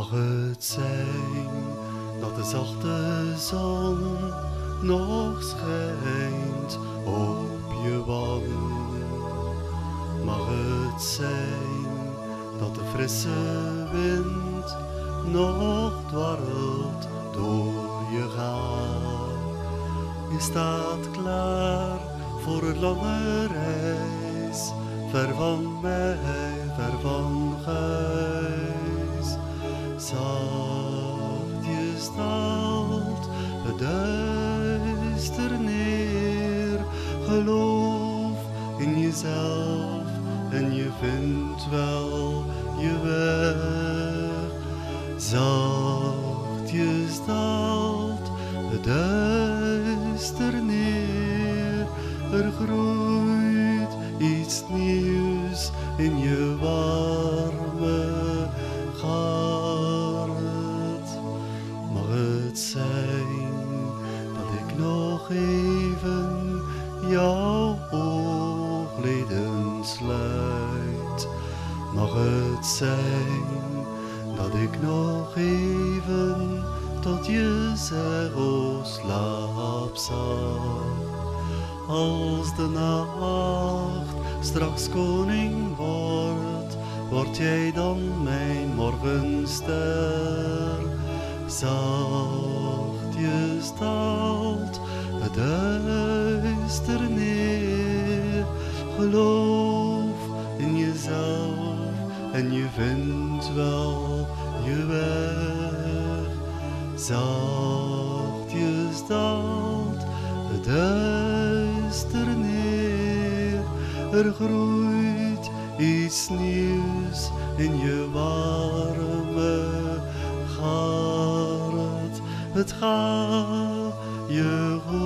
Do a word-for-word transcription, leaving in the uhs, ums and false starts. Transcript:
Mag het zijn dat de zachte zon nog schijnt op je wang? Mag het zijn dat de frisse wind nog dwarrelt door je haar? Je staat klaar voor een lange reis, ver van mij, ver van huis. Zachtjes daalt het duister neer, geloof in jezelf en je vindt wel je weg. Zachtjes daalt het duister neer, er groeit iets nieuws in je warme hart. Mag het zijn dat ik nog even jouw oogleden sluit? Mag het zijn dat ik nog even tot je zeg, o slaap zacht. Als de nacht straks koning wordt, word jij dan mijn morgenster. Zachtjes daalt het duister neer, geloof in jezelf en je vindt wel je weg. Zachtjes daalt het duister neer, er groeit iets nieuws in je warme hart. Het gaat je goed.